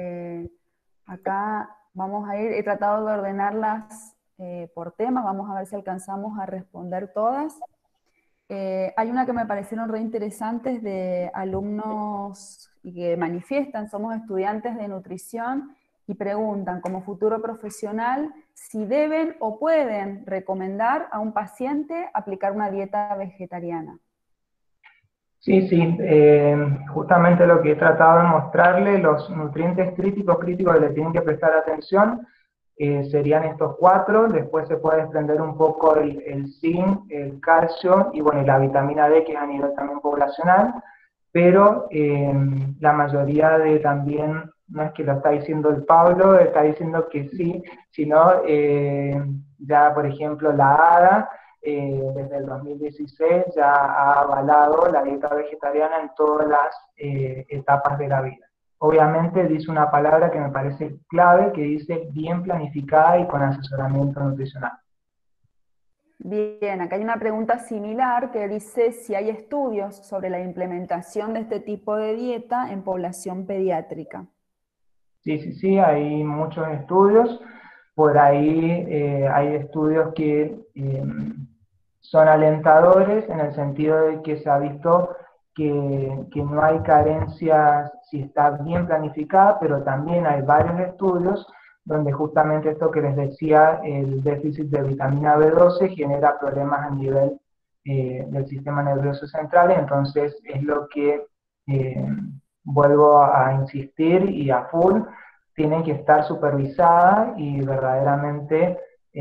Speaker 2: acá vamos a ir, he tratado de ordenarlas por temas, vamos a ver si alcanzamos a responder todas. Hay una que me parecieron re interesantes de alumnos y que manifiestan, somos estudiantes de nutrición y preguntan como futuro profesional si deben o pueden recomendar a un paciente aplicar una dieta vegetariana.
Speaker 1: Sí, sí, justamente lo que he tratado de mostrarle, los nutrientes críticos que le tienen que prestar atención, serían estos cuatro. Después se puede desprender un poco el zinc, el calcio y bueno, y la vitamina D, que es a nivel también poblacional, pero la mayoría de también, no es que lo está diciendo el Pablo, está diciendo que sí, sino ya por ejemplo la ADA, desde el 2016 ya ha avalado la dieta vegetariana en todas las etapas de la vida. Obviamente dice una palabra que me parece clave, que dice bien planificada y con asesoramiento nutricional.
Speaker 2: Bien, acá hay una pregunta similar que dice si hay estudios sobre la implementación de este tipo de dieta en población pediátrica.
Speaker 1: Sí, sí, sí, hay muchos estudios. Por ahí hay estudios que son alentadores en el sentido de que se ha visto que no hay carencias si está bien planificada, pero también hay varios estudios donde justamente esto que les decía, el déficit de vitamina B12 genera problemas a nivel del sistema nervioso central, entonces es lo que eh, vuelvo a insistir y a full, tienen que estar supervisadas y verdaderamente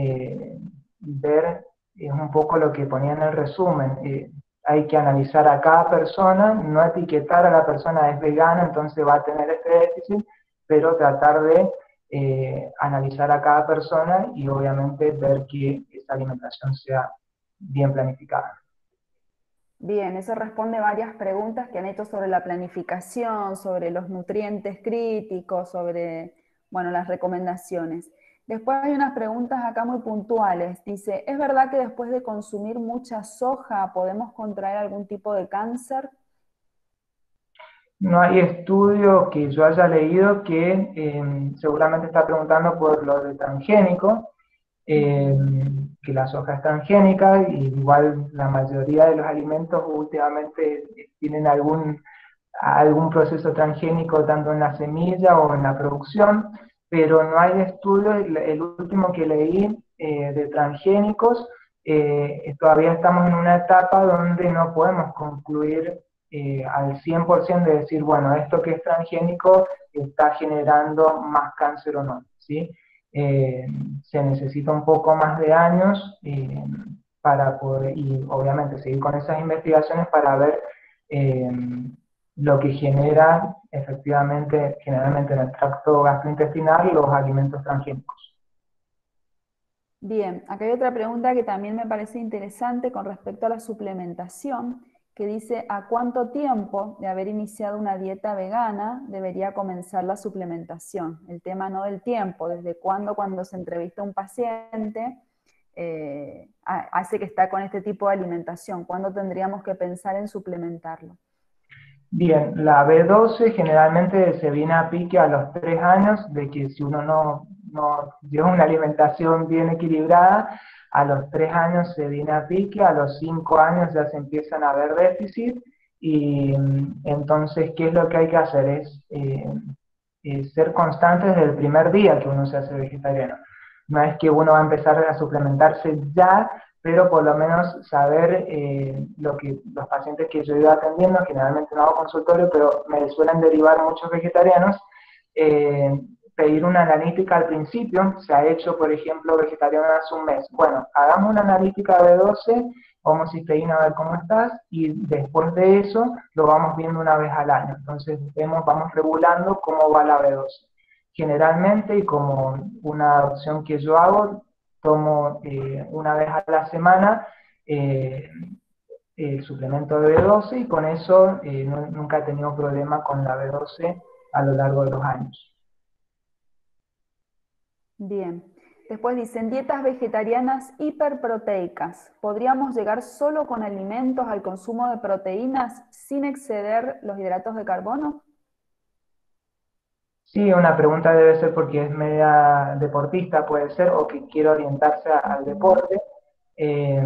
Speaker 1: ver, es un poco lo que ponía en el resumen, hay que analizar a cada persona, no etiquetar a la persona es vegana, entonces va a tener este déficit, pero tratar de analizar a cada persona y obviamente ver que esa alimentación sea bien planificada.
Speaker 2: Bien, eso responde varias preguntas que han hecho sobre la planificación, sobre los nutrientes críticos, sobre, bueno, las recomendaciones. Después hay unas preguntas acá muy puntuales. Dice, ¿es verdad que después de consumir mucha soja podemos contraer algún tipo de cáncer?
Speaker 1: No hay estudio que yo haya leído que seguramente está preguntando por lo de transgénico, eh, que la soja es transgénica, y igual la mayoría de los alimentos últimamente tienen algún proceso transgénico tanto en la semilla o en la producción, pero no hay estudio, el último que leí de transgénicos, todavía estamos en una etapa donde no podemos concluir al 100% de decir, bueno, esto que es transgénico está generando más cáncer o no, ¿sí? Se necesita un poco más de años para poder, y obviamente seguir con esas investigaciones para ver eh, lo que genera efectivamente, generalmente en el tracto gastrointestinal, los alimentos transgénicos.
Speaker 2: Bien, acá hay otra pregunta que también me parece interesante con respecto a la suplementación, que dice, ¿a cuánto tiempo de haber iniciado una dieta vegana debería comenzar la suplementación? El tema no del tiempo, desde cuándo cuando se entrevista a un paciente hace que está con este tipo de alimentación, ¿cuándo tendríamos que pensar en suplementarlo?
Speaker 1: Bien, la B12 generalmente se viene a pique a los 3 años, de que si uno no lleva una alimentación bien equilibrada, a los 3 años se viene a pique, a los 5 años ya se empiezan a ver déficit, y entonces, ¿qué es lo que hay que hacer? Es ser constante desde el primer día que uno se hace vegetariano. No es que uno va a empezar a suplementarse ya, pero por lo menos saber lo que los pacientes que yo he ido atendiendo, generalmente no hago consultorio, pero me suelen derivar muchos vegetarianos, eh, pedir una analítica al principio. Se ha hecho, por ejemplo, vegetariano hace un mes. Bueno, hagamos una analítica B12, homocisteína, a ver cómo estás, y después de eso lo vamos viendo una vez al año. Entonces vamos regulando cómo va la B12. Generalmente, y como una opción que yo hago, tomo una vez a la semana eh, suplemento de B12, y con eso nunca he tenido problema con la B12 a lo largo de los años.
Speaker 2: Bien. Después dicen, dietas vegetarianas hiperproteicas. ¿Podríamos llegar solo con alimentos al consumo de proteínas sin exceder los hidratos de carbono?
Speaker 1: Sí, una pregunta debe ser porque es media deportista, puede ser, o que quiere orientarse al deporte. Eh,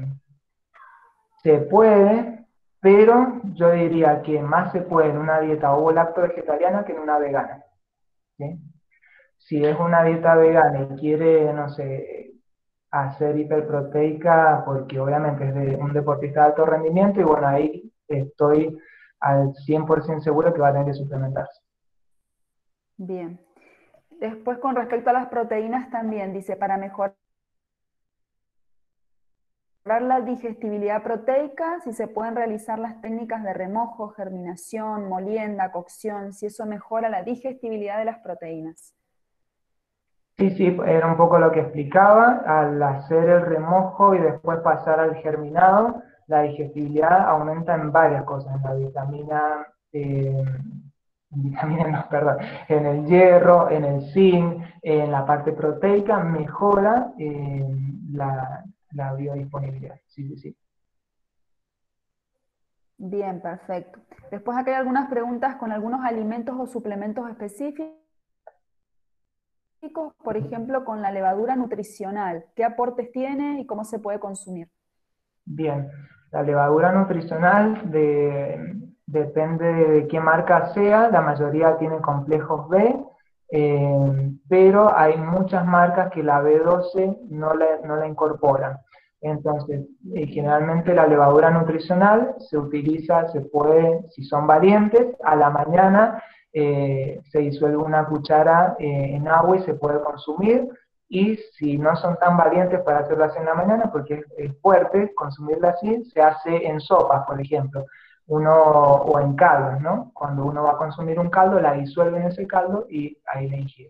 Speaker 1: Se puede, pero yo diría que más se puede en una dieta ovo-lacto-vegetariana que en una vegana, ¿sí? Si es una dieta vegana y quiere, no sé, hacer hiperproteica, porque obviamente es de un deportista de alto rendimiento, y bueno, ahí estoy al 100% seguro que va a tener que suplementarse.
Speaker 2: Bien. Después, con respecto a las proteínas también, dice, para mejorar la digestibilidad proteica, si se pueden realizar las técnicas de remojo, germinación, molienda, cocción, si eso mejora la digestibilidad de las proteínas.
Speaker 1: Sí, sí, era un poco lo que explicaba. Al hacer el remojo y después pasar al germinado, la digestibilidad aumenta en varias cosas, en la vitamina, vitamina no, perdón, en el hierro, en el zinc, en la parte proteica, mejora la biodisponibilidad. Sí, sí, sí.
Speaker 2: Bien, perfecto. Después acá hay algunas preguntas con algunos alimentos o suplementos específicos, por ejemplo, con la levadura nutricional. ¿Qué aportes tiene y cómo se puede consumir?
Speaker 1: Bien, la levadura nutricional depende de qué marca sea, la mayoría tiene complejos B, pero hay muchas marcas que la B12 no la incorporan. Entonces, generalmente la levadura nutricional se utiliza, se puede, si son valientes, a la mañana se disuelve una cuchara en agua y se puede consumir. Y si no son tan valientes para hacerlo así en la mañana, porque es fuerte consumirla así, se hace en sopas, por ejemplo, o en caldos, ¿no? Cuando uno va a consumir un caldo, la disuelve en ese caldo y ahí la ingiere.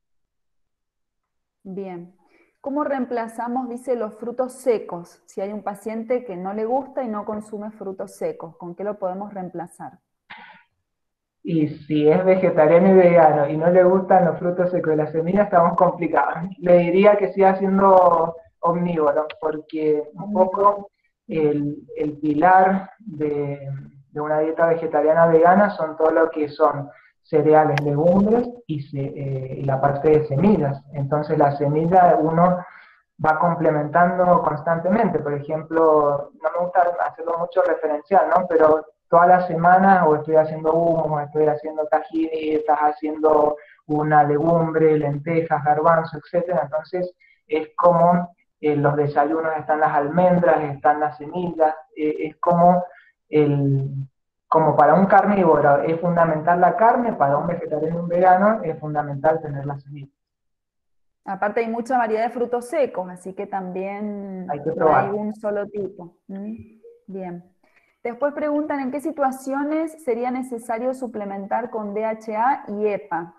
Speaker 2: Bien. ¿Cómo reemplazamos, dice, los frutos secos? Si hay un paciente que no le gusta y no consume frutos secos, ¿con qué lo podemos reemplazar?
Speaker 1: Y si es vegetariano y vegano y no le gustan los frutos secos y las semillas, estamos complicados. Le diría que siga siendo omnívoro, porque un
Speaker 2: Omnívoro.
Speaker 1: poco el pilar de una dieta vegetariana vegana son todo lo que son cereales, legumbres y la parte de semillas. Entonces la semilla uno va complementando constantemente. Por ejemplo, no me gusta hacerlo mucho referencial, ¿no? Pero toda la semana o estoy haciendo hummus, o estoy haciendo tahini, estás haciendo una legumbre, lentejas, garbanzo, etcétera. Entonces es como los desayunos están las almendras, están las semillas, es como como para un carnívoro es fundamental la carne, para un vegetariano y un vegano es fundamental tener las semillas.
Speaker 2: Aparte hay mucha variedad de frutos secos, así que también
Speaker 1: Hay que
Speaker 2: no hay
Speaker 1: probar.
Speaker 2: un solo tipo. Bien. Después preguntan en qué situaciones sería necesario suplementar con DHA y EPA.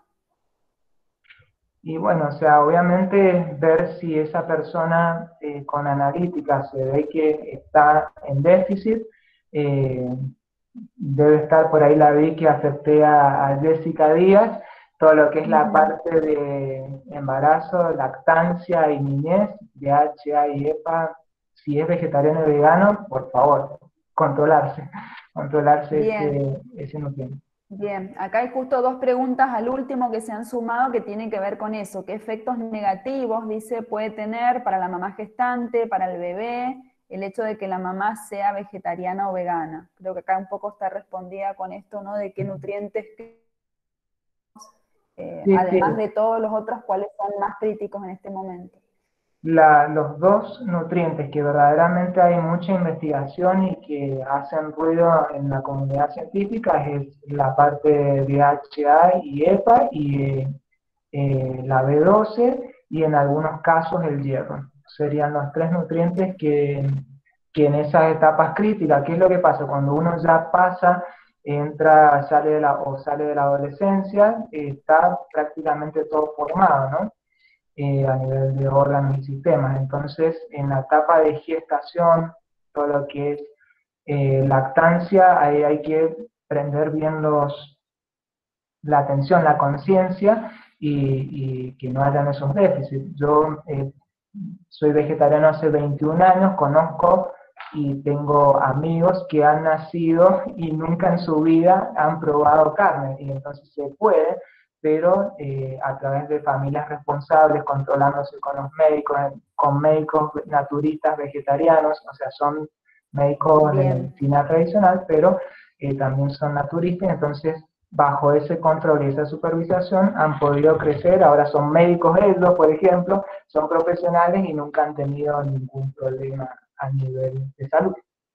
Speaker 1: Y bueno, o sea, obviamente ver si esa persona con analítica se ve que está en déficit. eh, Debe estar por ahí, la vi que acepté a Jessica Díaz, todo lo que es la
Speaker 2: Ujú.
Speaker 1: parte de embarazo, lactancia y niñez, de HA y EPA. Si es vegetariano y vegano, por favor, controlarse
Speaker 2: Bien.
Speaker 1: ese nutriente.
Speaker 2: Bien, acá hay justo dos preguntas al último que se han sumado que tienen que ver con eso. ¿Qué efectos negativos, dice, puede tener para la mamá gestante, para el bebé, el hecho de que la mamá sea vegetariana o vegana? Creo que acá un poco está respondida con esto, ¿no? De qué nutrientes,
Speaker 1: Sí,
Speaker 2: además
Speaker 1: sí.
Speaker 2: de todos los otros, cuáles son más críticos en este momento.
Speaker 1: Los dos nutrientes que verdaderamente hay mucha investigación y que hacen ruido en la comunidad científica es la parte de DHA y EPA y la B12 y en algunos casos el hierro. Serían los tres nutrientes que en esas etapas críticas, ¿qué es lo que pasa? Cuando uno ya pasa, entra, sale de la adolescencia, está prácticamente todo formado, ¿no? A nivel de órganos y sistemas. Entonces, en la etapa de gestación, todo lo que es lactancia, ahí hay que prender bien la atención, la conciencia y que no hayan esos déficits. Yo soy vegetariano hace 21 años, conozco y tengo amigos que han nacido y nunca en su vida han probado carne, y entonces se puede, pero a través de familias responsables, controlándose con médicos naturistas vegetarianos, o sea, son médicos de
Speaker 2: Bien.
Speaker 1: medicina tradicional, pero también son naturistas, entonces bajo ese control y esa supervisación han podido crecer, ahora son médicos ellos, por ejemplo, son profesionales y nunca han tenido ningún problema a nivel de salud.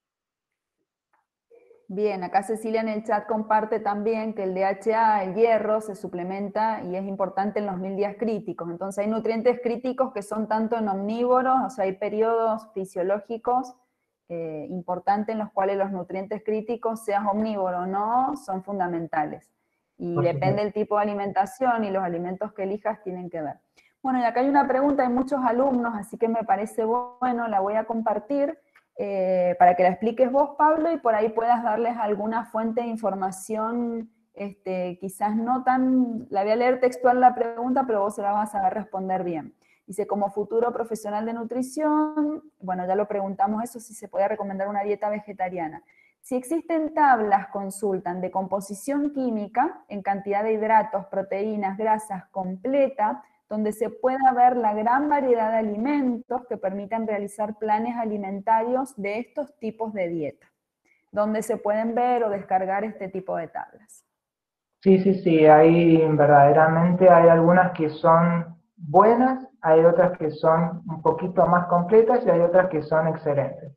Speaker 2: Bien, acá Cecilia en el chat comparte también que el DHA, el hierro, se suplementa y es importante en los 1000 días críticos. Entonces hay nutrientes críticos que son tanto en omnívoros, o sea, hay periodos fisiológicos importantes en los cuales los nutrientes críticos, seas omnívoro o no, son fundamentales. Y
Speaker 1: Por
Speaker 2: depende
Speaker 1: supuesto.
Speaker 2: del tipo de alimentación y los alimentos que elijas tienen que ver. Bueno, y acá hay una pregunta de muchos alumnos, así que me parece bueno, la voy a compartir. Para que la expliques vos, Pablo, y por ahí puedas darles alguna fuente de información, quizás no tan, la voy a leer textual la pregunta, pero vos se la vas a saber responder bien. Dice, como futuro profesional de nutrición, bueno, ya lo preguntamos eso, si se puede recomendar una dieta vegetariana. Si existen tablas, consultan, de composición química en cantidad de hidratos, proteínas, grasas completa, donde se pueda ver la gran variedad de alimentos que permitan realizar planes alimentarios de estos tipos de dieta, donde se pueden ver o descargar este tipo de tablas.
Speaker 1: Sí, sí, sí, hay verdaderamente hay algunas que son buenas, hay otras que son un poquito más completas y hay otras que son excelentes.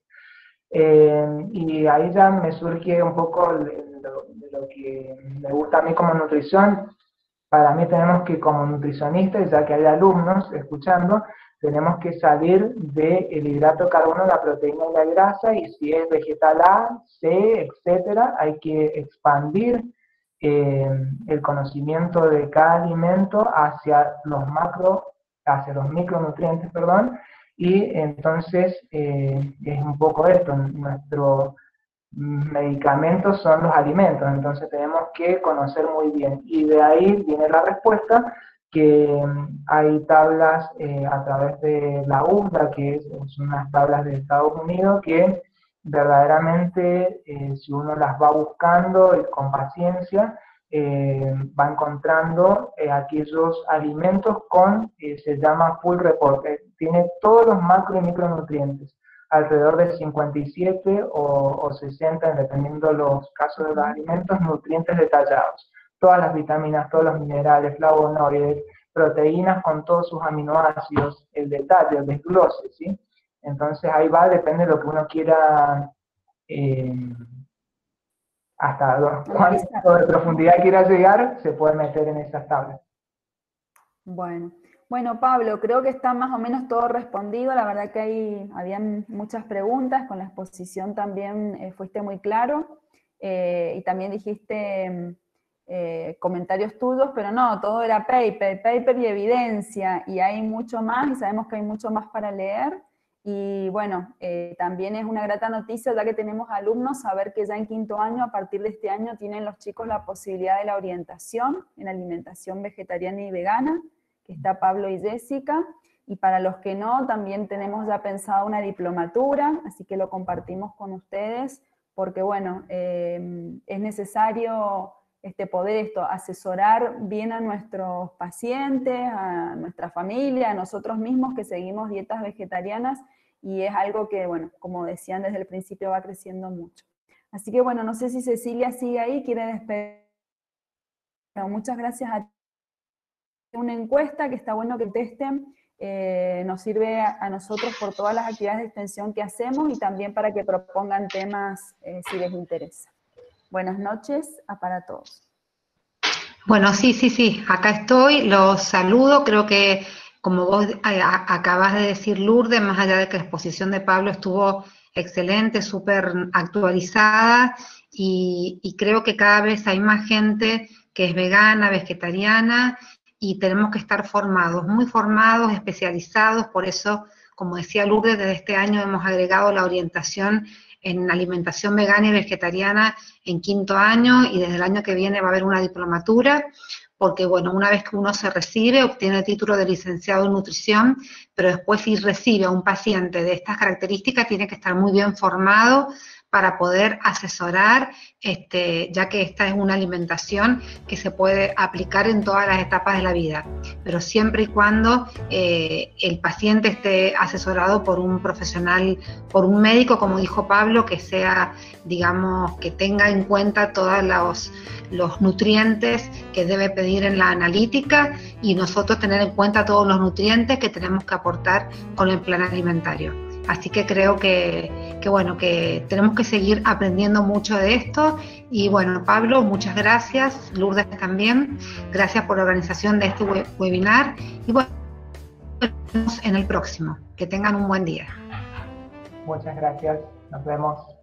Speaker 1: Y ahí ya me surge un poco de lo que me gusta a mí como nutrición. Para mí tenemos que, como nutricionistas, ya que hay alumnos escuchando, tenemos que salir del hidrato de carbono, la proteína y la grasa, y si es vegetal A, C, etcétera, hay que expandir el conocimiento de cada alimento hacia los micronutrientes, perdón, y entonces es un poco esto, nuestro medicamentos son los alimentos, entonces tenemos que conocer muy bien. Y de ahí viene la respuesta, que hay tablas a través de la USDA, son unas tablas de Estados Unidos, que verdaderamente si uno las va buscando con paciencia, va encontrando aquellos alimentos se llama full report, tiene todos los macro y micronutrientes alrededor de 57 o 60, dependiendo los casos de los alimentos, nutrientes detallados. Todas las vitaminas, todos los minerales, flavonoides, proteínas con todos sus aminoácidos, el detalle, el desglose, ¿sí? Entonces ahí va, depende de lo que uno quiera, eh, hasta
Speaker 2: Analizar.
Speaker 1: cuánto de profundidad quiera llegar, se puede meter en esas tablas.
Speaker 2: Bueno. Bueno, Pablo, creo que está más o menos todo respondido. La verdad que habían muchas preguntas, con la exposición también fuiste muy claro y también dijiste comentarios tuyos, pero no, todo era paper y evidencia, y hay mucho más y sabemos que hay mucho más para leer. Y bueno, también es una grata noticia, ya que tenemos alumnos, saber que ya en quinto año, a partir de este año, tienen los chicos la posibilidad de la orientación en alimentación vegetariana y vegana, que está Pablo y Jessica, y para los que no, también tenemos ya pensado una diplomatura, así que lo compartimos con ustedes, porque bueno, es necesario poder asesorar bien a nuestros pacientes, a nuestra familia, a nosotros mismos que seguimos dietas vegetarianas, y es algo que, bueno, como decían desde el principio, va creciendo mucho. Así que bueno, no sé si Cecilia sigue ahí, quiere despedir. Bueno, muchas gracias a una encuesta que está bueno que testen, nos sirve a nosotros por todas las actividades de extensión que hacemos y también para que propongan temas si les interesa. Buenas noches para todos.
Speaker 3: Bueno, sí, acá estoy, los saludo, creo que como vos acabas de decir, Lourdes, más allá de que la exposición de Pablo estuvo excelente, súper actualizada, y creo que cada vez hay más gente que es vegana, vegetariana, y tenemos que estar formados, muy formados, especializados. Por eso, como decía Lourdes, desde este año hemos agregado la orientación en alimentación vegana y vegetariana en 5º año, y desde el año que viene va a haber una diplomatura, porque bueno, una vez que uno se recibe, obtiene el título de licenciado en nutrición, pero después si recibe a un paciente de estas características tiene que estar muy bien formado para poder asesorar, ya que esta es una alimentación que se puede aplicar en todas las etapas de la vida, pero siempre y cuando el paciente esté asesorado por un profesional, por un médico, como dijo Pablo, que sea, digamos, que tenga en cuenta todos los nutrientes que debe pedir en la analítica, y nosotros tener en cuenta todos los nutrientes que tenemos que aportar con el plan alimentario. Así que creo que bueno, que tenemos que seguir aprendiendo mucho de esto. Y bueno, Pablo, muchas gracias, Lourdes también, gracias por la organización de este webinar, y bueno, nos vemos en el próximo. Que tengan un buen día.
Speaker 1: Muchas gracias, nos vemos.